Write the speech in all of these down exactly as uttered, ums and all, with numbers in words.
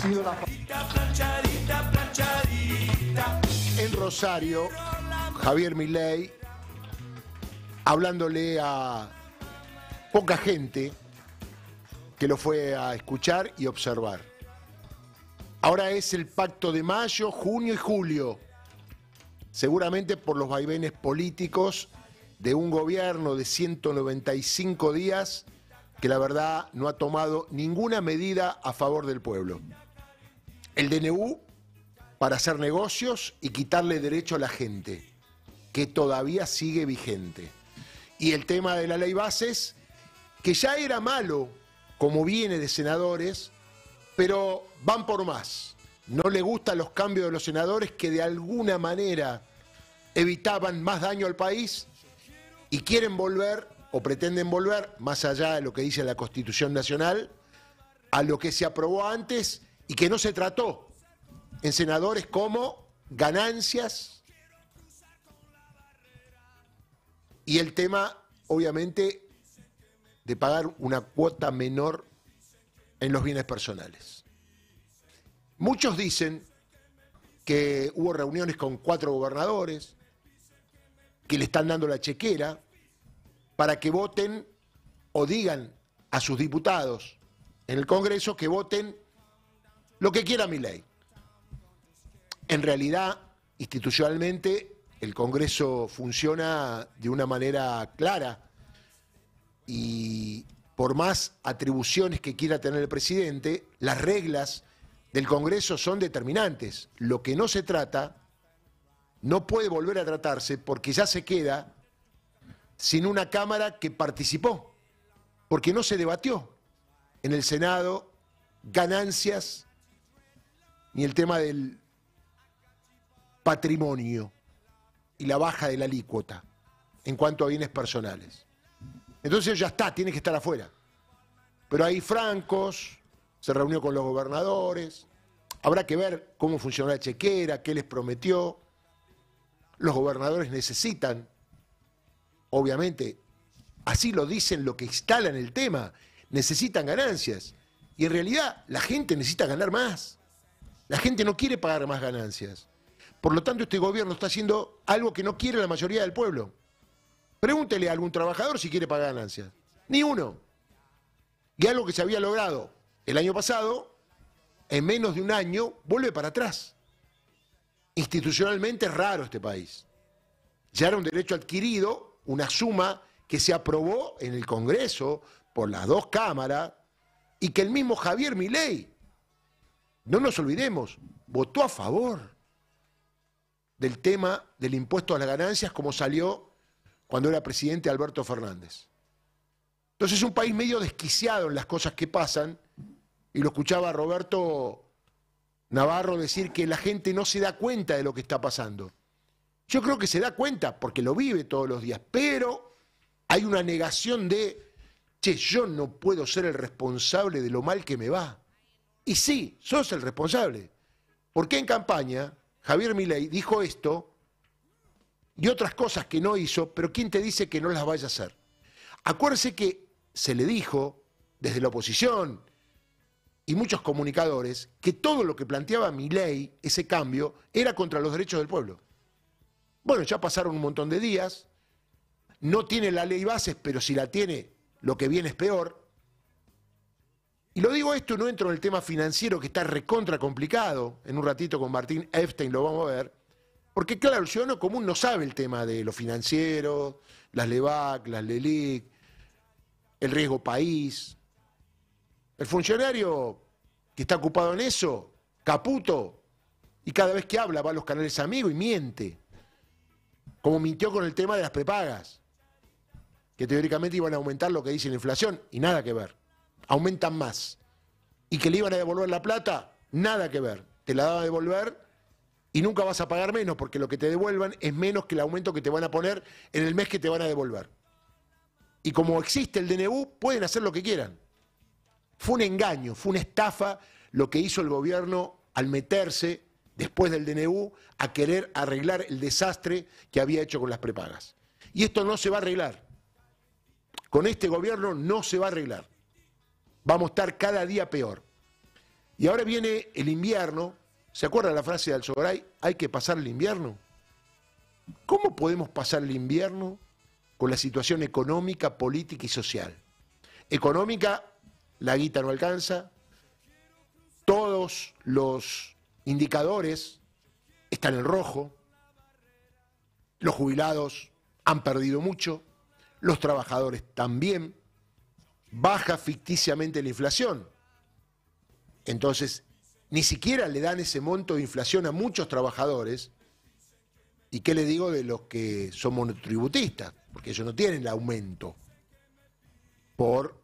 sido la... En Rosario, Javier Milei, hablándole a poca gente que lo fue a escuchar y observar. Ahora es el pacto de mayo, junio y julio, seguramente por los vaivenes políticos de un gobierno de ciento noventa y cinco días que la verdad no ha tomado ninguna medida a favor del pueblo. El D N U para hacer negocios y quitarle derecho a la gente, que todavía sigue vigente. Y el tema de la ley bases, que ya era malo, como viene de senadores, pero van por más. No le gustan los cambios de los senadores que de alguna manera evitaban más daño al país y quieren volver, o pretenden volver, más allá de lo que dice la Constitución Nacional, a lo que se aprobó antes y que no se trató en senadores como ganancias y el tema, obviamente, de pagar una cuota menor en los bienes personales. Muchos dicen que hubo reuniones con cuatro gobernadores, que le están dando la chequera para que voten o digan a sus diputados en el Congreso que voten lo que quiera Milei. En realidad, institucionalmente, el Congreso funciona de una manera clara y por más atribuciones que quiera tener el presidente, las reglas del Congreso son determinantes. Lo que no se trata no puede volver a tratarse porque ya se queda sin una Cámara que participó, porque no se debatió en el Senado ganancias ni el tema del patrimonio y la baja de la alícuota en cuanto a bienes personales. Entonces ya está, tiene que estar afuera. Pero hay francos, se reunió con los gobernadores, habrá que ver cómo funcionó la chequera, qué les prometió. Los gobernadores necesitan, obviamente, así lo dicen lo que instalan el tema, necesitan ganancias. Y en realidad la gente necesita ganar más. La gente no quiere pagar más ganancias. Por lo tanto, este gobierno está haciendo algo que no quiere la mayoría del pueblo. Pregúntele a algún trabajador si quiere pagar ganancias. Ni uno. Y algo que se había logrado el año pasado, en menos de un año, vuelve para atrás. Institucionalmente es raro este país. Ya era un derecho adquirido, una suma que se aprobó en el Congreso por las dos cámaras y que el mismo Javier Milei, no nos olvidemos, votó a favor del tema del impuesto a las ganancias como salió cuando era presidente Alberto Fernández. Entonces es un país medio desquiciado en las cosas que pasan, y lo escuchaba a Roberto Navarro decir que la gente no se da cuenta de lo que está pasando. Yo creo que se da cuenta porque lo vive todos los días, pero hay una negación de, che, yo no puedo ser el responsable de lo mal que me va. Y sí, sos el responsable. Porque en campaña Javier Milei dijo esto y otras cosas que no hizo, pero ¿quién te dice que no las vaya a hacer? Acuérdese que se le dijo desde la oposición y muchos comunicadores que todo lo que planteaba Milei, ese cambio, era contra los derechos del pueblo. Bueno, ya pasaron un montón de días, no tiene la ley bases, pero si la tiene, lo que viene es peor. Y lo digo esto, no entro en el tema financiero que está recontra complicado, en un ratito con Martín Epstein lo vamos a ver, porque claro, el ciudadano común no sabe el tema de lo financiero, las LEVAC, las LELIC, el riesgo país. El funcionario que está ocupado en eso, Caputo, y cada vez que habla va a los canales amigos y miente, como mintió con el tema de las prepagas, que teóricamente iban a aumentar lo que dice la inflación, y nada que ver. Aumentan más. Y que le iban a devolver la plata, nada que ver. Te la van a devolver y nunca vas a pagar menos, porque lo que te devuelvan es menos que el aumento que te van a poner en el mes que te van a devolver. Y como existe el D N U, pueden hacer lo que quieran. Fue un engaño, fue una estafa lo que hizo el gobierno al meterse, después del D N U, a querer arreglar el desastre que había hecho con las prepagas. Y esto no se va a arreglar. Con este gobierno no se va a arreglar. Vamos a estar cada día peor. Y ahora viene el invierno. ¿Se acuerda la frase de Alzogaray? Hay que pasar el invierno. ¿Cómo podemos pasar el invierno con la situación económica, política y social? Económica, la guita no alcanza, todos los indicadores están en rojo, los jubilados han perdido mucho, los trabajadores también, baja ficticiamente la inflación. Entonces, ni siquiera le dan ese monto de inflación a muchos trabajadores. ¿Y qué le digo de los que son monotributistas? Porque ellos no tienen el aumento por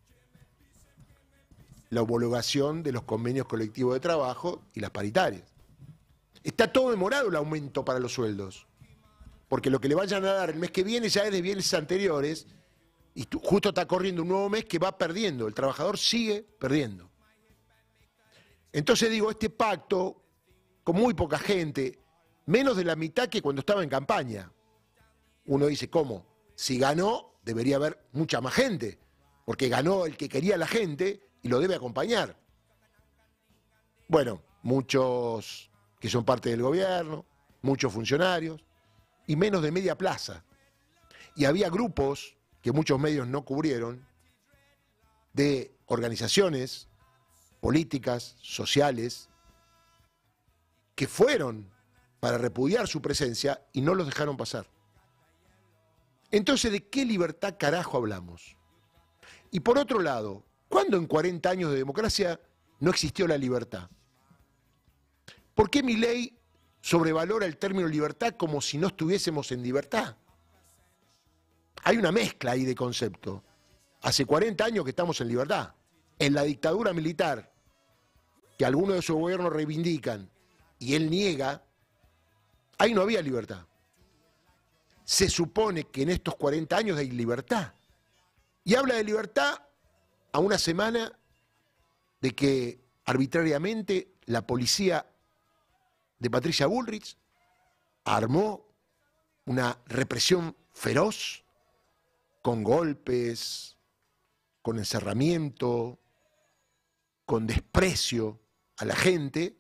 la homologación de los convenios colectivos de trabajo y las paritarias. Está todo demorado el aumento para los sueldos, porque lo que le vayan a dar el mes que viene ya es de bienes anteriores y justo está corriendo un nuevo mes que va perdiendo, el trabajador sigue perdiendo. Entonces digo, este pacto, con muy poca gente, menos de la mitad que cuando estaba en campaña. Uno dice, ¿cómo? Si ganó, debería haber mucha más gente, porque ganó el que quería la gente y lo debe acompañar. Bueno, muchos que son parte del gobierno, muchos funcionarios, y menos de media plaza. Y había grupos que muchos medios no cubrieron, de organizaciones políticas, sociales, que fueron para repudiar su presencia y no los dejaron pasar. Entonces, ¿de qué libertad carajo hablamos? Y por otro lado, ¿cuándo en cuarenta años de democracia no existió la libertad? ¿Por qué Milei sobrevalora el término libertad como si no estuviésemos en libertad? Hay una mezcla ahí de concepto. Hace cuarenta años que estamos en libertad. En la dictadura militar, que algunos de sus gobiernos reivindican y él niega, ahí no había libertad. Se supone que en estos cuarenta años hay libertad. Y habla de libertad a una semana de que arbitrariamente la policía de Patricia Bullrich armó una represión feroz, con golpes, con encerramiento, con desprecio a la gente,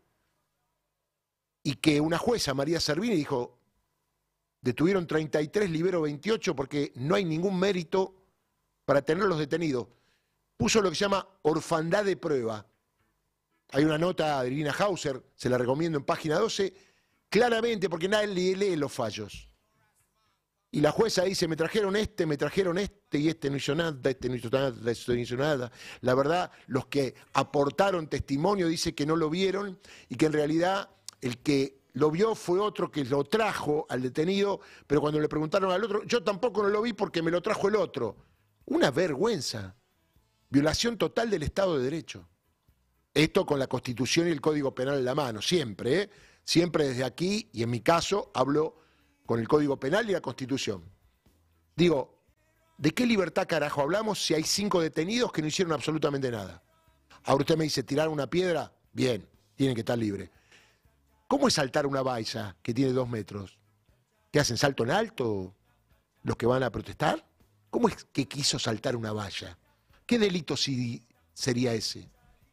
y que una jueza, María Servini, dijo, detuvieron treinta y tres, liberó veintiocho porque no hay ningún mérito para tenerlos detenidos. Puso lo que se llama orfandad de prueba. Hay una nota de Irina Hauser, se la recomiendo en página doce, claramente, porque nadie lee los fallos. Y la jueza dice, me trajeron este, me trajeron este, y este no hizo nada, este no hizo nada, este no hizo nada. La verdad, los que aportaron testimonio dice que no lo vieron y que en realidad el que lo vio fue otro que lo trajo al detenido, pero cuando le preguntaron al otro, yo tampoco no lo vi porque me lo trajo el otro. Una vergüenza. Violación total del Estado de Derecho. Esto con la Constitución y el Código Penal en la mano, siempre, ¿eh? Siempre desde aquí, y en mi caso hablo con el Código Penal y la Constitución. Digo, ¿de qué libertad carajo hablamos si hay cinco detenidos que no hicieron absolutamente nada? Ahora usted me dice, ¿tirar una piedra? Bien, tienen que estar libres. ¿Cómo es saltar una valla que tiene dos metros? ¿Te hacen salto en alto los que van a protestar? ¿Cómo es que quiso saltar una valla? ¿Qué delito sería ese?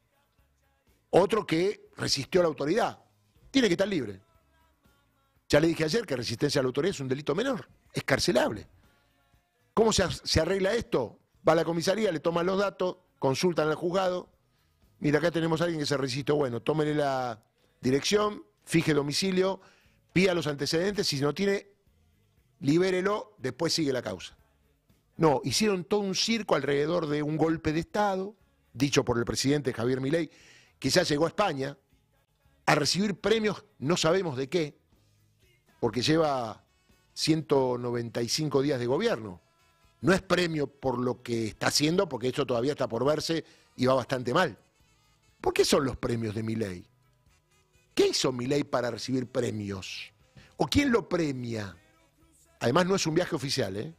Otro que resistió a la autoridad. Tiene que estar libre. Ya le dije ayer que resistencia a la autoridad es un delito menor, es carcelable. ¿Cómo se, se arregla esto? Va a la comisaría, le toman los datos, consultan al juzgado. Mira, acá tenemos a alguien que se resistió. Bueno, tómele la dirección, fije domicilio, pida los antecedentes, si no tiene, libérelo, después sigue la causa. No, hicieron todo un circo alrededor de un golpe de Estado, dicho por el presidente Javier Milei, que ya llegó a España, a recibir premios, no sabemos de qué, porque lleva ciento noventa y cinco días de gobierno. No es premio por lo que está haciendo, porque esto todavía está por verse y va bastante mal. ¿Por qué son los premios de Milei? ¿Qué hizo Milei para recibir premios? ¿O quién lo premia? Además no es un viaje oficial, ¿eh?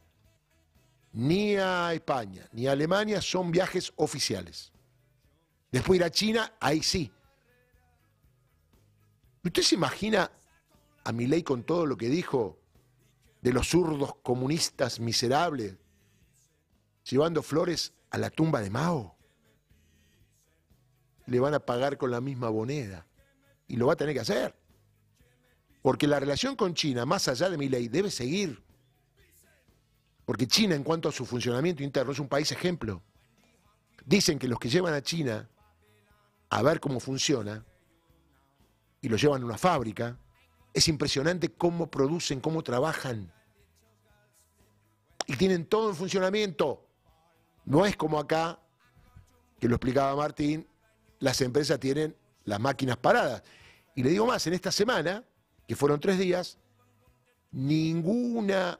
Ni a España, ni a Alemania son viajes oficiales. Después ir a China, ahí sí. ¿Usted se imagina a Milei con todo lo que dijo de los zurdos comunistas miserables, llevando flores a la tumba de Mao? le van a pagar con la misma moneda. Y lo va a tener que hacer. Porque la relación con China, más allá de Milei, debe seguir. Porque China, en cuanto a su funcionamiento interno, es un país ejemplo. Dicen que los que llevan a China a ver cómo funciona, y lo llevan a una fábrica, es impresionante cómo producen, cómo trabajan. Y tienen todo en funcionamiento. No es como acá, que lo explicaba Martín, las empresas tienen las máquinas paradas. Y le digo más, en esta semana, que fueron tres días, ninguna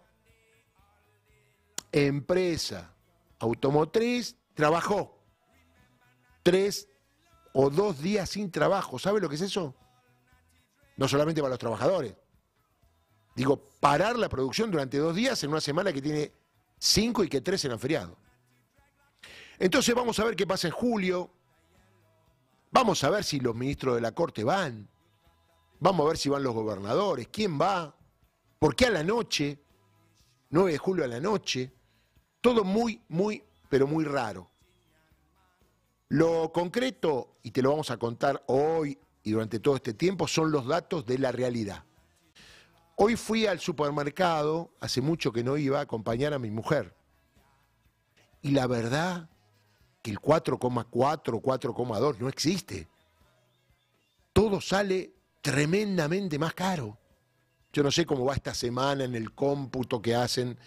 empresa automotriz trabajó tres o dos días sin trabajo. ¿Sabe lo que es eso? No solamente para los trabajadores. Digo, parar la producción durante dos días en una semana que tiene cinco y que tres eran feriados. Entonces vamos a ver qué pasa en julio. Vamos a ver si los ministros de la Corte van. Vamos a ver si van los gobernadores. ¿Quién va? ¿Por qué a la noche? nueve de julio a la noche. Todo muy, muy, pero muy raro. Lo concreto, y te lo vamos a contar hoy y durante todo este tiempo, son los datos de la realidad. Hoy fui al supermercado, hace mucho que no iba, a acompañar a mi mujer. Y la verdad que el cuatro coma cuatro, cuatro coma dos no existe. Todo sale tremendamente más caro. Yo no sé cómo va esta semana en el cómputo que hacen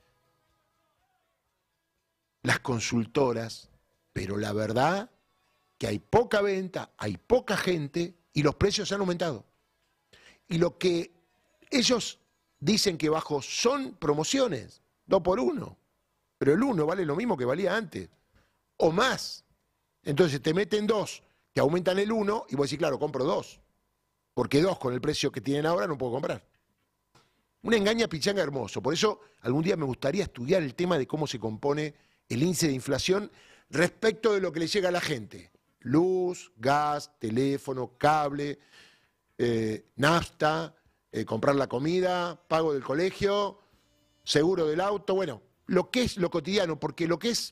las consultoras, pero la verdad que hay poca venta, hay poca gente y los precios han aumentado. Y lo que ellos dicen que bajo son promociones, dos por uno, pero el uno vale lo mismo que valía antes, o más. Entonces te meten dos, te aumentan el uno y vos decís, claro, compro dos, porque dos con el precio que tienen ahora no puedo comprar. Una engaña pichanga hermoso. Por eso algún día me gustaría estudiar el tema de cómo se compone el índice de inflación respecto de lo que le llega a la gente. Luz, gas, teléfono, cable, eh, nafta, eh, comprar la comida, pago del colegio, seguro del auto, bueno, lo que es lo cotidiano, porque lo que es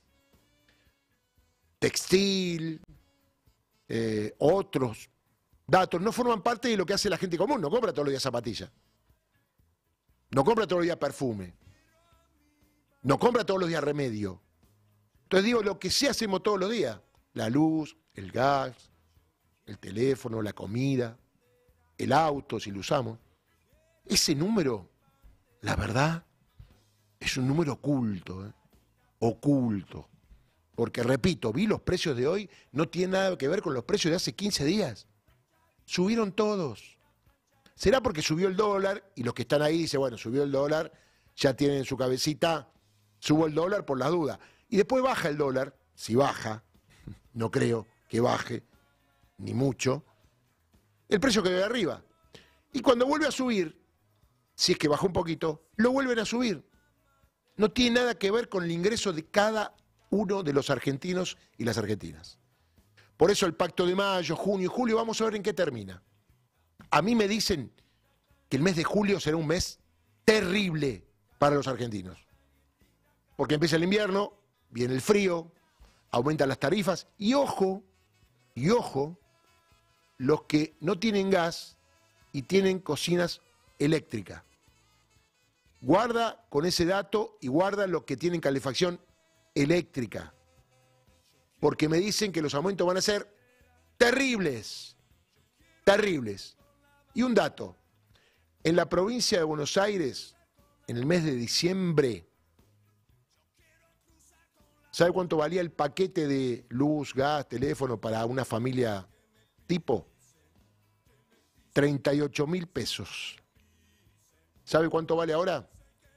textil, eh, otros datos, no forman parte de lo que hace la gente común, no compra todos los días zapatillas, no compra todos los días perfume, no compra todos los días remedio. Entonces digo, lo que sí hacemos todos los días, la luz, el gas, el teléfono, la comida, el auto, si lo usamos, ese número, la verdad, es un número oculto, ¿eh? Oculto. Porque, repito, vi los precios de hoy, no tiene nada que ver con los precios de hace quince días. Subieron todos. ¿Será porque subió el dólar? Y los que están ahí dicen, bueno, subió el dólar, ya tienen en su cabecita, subo el dólar por las dudas. Y después baja el dólar, si baja, no creo que baje, ni mucho, el precio quedó de arriba. Y cuando vuelve a subir, si es que bajó un poquito, lo vuelven a subir. No tiene nada que ver con el ingreso de cada uno de los argentinos y las argentinas. Por eso el pacto de mayo, junio y julio, vamos a ver en qué termina. A mí me dicen que el mes de julio será un mes terrible para los argentinos. Porque empieza el invierno, viene el frío, aumentan las tarifas y ojo, y ojo, los que no tienen gas y tienen cocinas eléctricas. Guarda con ese dato y guarda los que tienen calefacción eléctrica. Porque me dicen que los aumentos van a ser terribles, terribles. Y un dato, en la provincia de Buenos Aires, en el mes de diciembre, ¿sabe cuánto valía el paquete de luz, gas, teléfono para una familia tipo? treinta y ocho mil pesos. ¿Sabe cuánto vale ahora?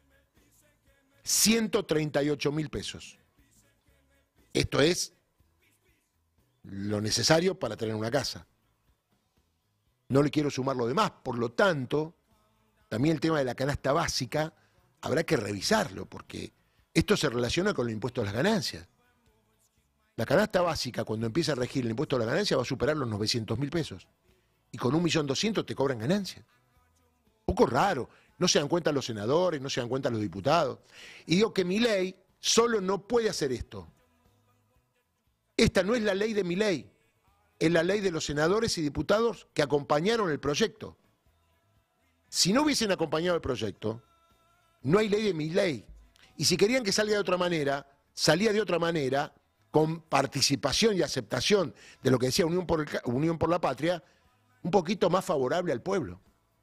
ciento treinta y ocho mil pesos. Esto es lo necesario para tener una casa. No le quiero sumar lo demás, por lo tanto, también el tema de la canasta básica habrá que revisarlo, porque esto se relaciona con el impuesto a las ganancias. La canasta básica, cuando empieza a regir el impuesto a las ganancias, va a superar los novecientos mil pesos. Y con un millón doscientos te cobran ganancias. Un poco raro. No se dan cuenta los senadores, no se dan cuenta los diputados. Y digo que Milei solo no puede hacer esto. Esta no es la ley de Milei. es la ley de los senadores y diputados que acompañaron el proyecto. Si no hubiesen acompañado el proyecto, no hay ley de Milei. Y si querían que salga de otra manera, salía de otra manera, con participación y aceptación de lo que decía Unión por, el, Unión por la Patria, un poquito más favorable al pueblo.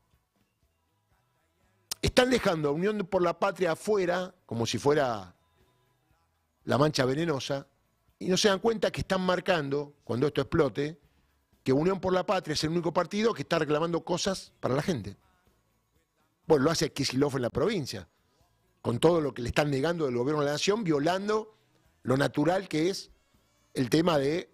Están dejando a Unión por la Patria afuera, como si fuera la mancha venenosa, y no se dan cuenta que están marcando, cuando esto explote, que Unión por la Patria es el único partido que está reclamando cosas para la gente. Bueno, lo hace Kicillof en la provincia, con todo lo que le están negando del gobierno de la nación, violando lo natural que es el tema de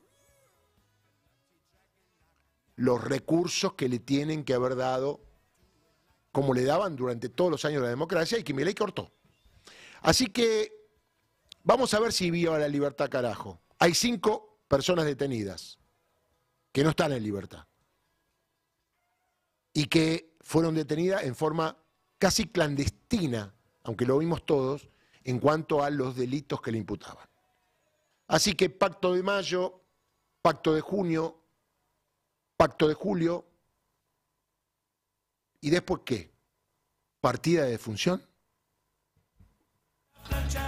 los recursos que le tienen que haber dado, como le daban durante todos los años de la democracia, y que Milei cortó. Así que vamos a ver si viva la libertad, carajo. Hay cinco personas detenidas que no están en libertad y que fueron detenidas en forma casi clandestina, aunque lo vimos todos, en cuanto a los delitos que le imputaban. Así que pacto de mayo, pacto de junio, pacto de julio, ¿y después qué? ¿Partida de defunción?